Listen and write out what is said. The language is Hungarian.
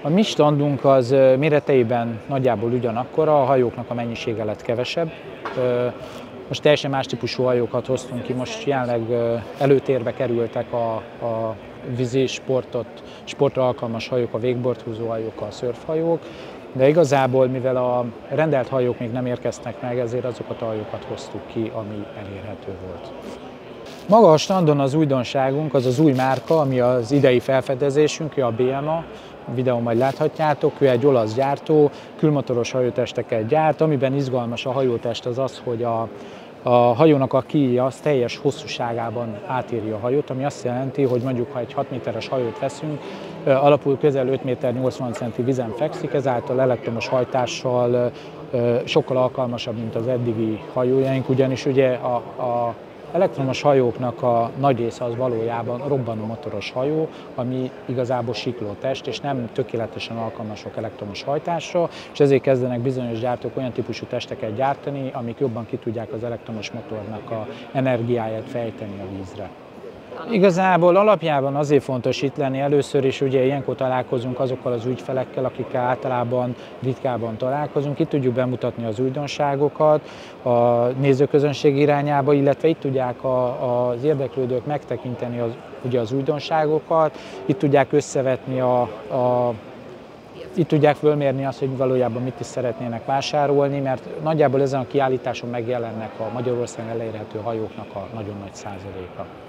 A mi standunk az méreteiben nagyjából ugyanakkora, a hajóknak a mennyisége lett kevesebb. Most teljesen más típusú hajókat hoztunk ki, most jelenleg előtérbe kerültek a vízi sportra alkalmas hajók, a wakeboardhúzó hajók, a szörfhajók, de igazából, mivel a rendelt hajók még nem érkeztek meg, ezért azokat a hajókat hoztuk ki, ami elérhető volt. Maga a standon az újdonságunk, az az új márka, ami az idei felfedezésünk, a BMA, a videón majd láthatjátok, ő egy olasz gyártó, külmotoros hajótesteket gyárt, amiben izgalmas a hajótest az az, hogy a hajónak a kíja az teljes hosszúságában átéri a hajót, ami azt jelenti, hogy mondjuk ha egy 6 méteres hajót veszünk, alapul közel 5 méter 80 centi vízen fekszik, ezáltal elektromos hajtással sokkal alkalmasabb, mint az eddigi hajójaink, ugyanis ugye a elektromos hajóknak a nagy része az valójában robbanó motoros hajó, ami igazából siklótest, és nem tökéletesen alkalmasok elektromos hajtásra, és ezért kezdenek bizonyos gyártók olyan típusú testeket gyártani, amik jobban ki tudják az elektromos motornak az energiáját fejteni a vízre. Igazából alapjában azért fontos itt lenni, először is ugye ilyenkor találkozunk azokkal az ügyfelekkel, akikkel általában ritkában találkozunk, itt tudjuk bemutatni az újdonságokat a nézőközönség irányába, illetve itt tudják az érdeklődők megtekinteni ugye az újdonságokat, itt tudják összevetni itt tudják fölmérni azt, hogy valójában mit is szeretnének vásárolni, mert nagyjából ezen a kiállításon megjelennek a Magyarországon elérhető hajóknak a nagyon nagy százaléka.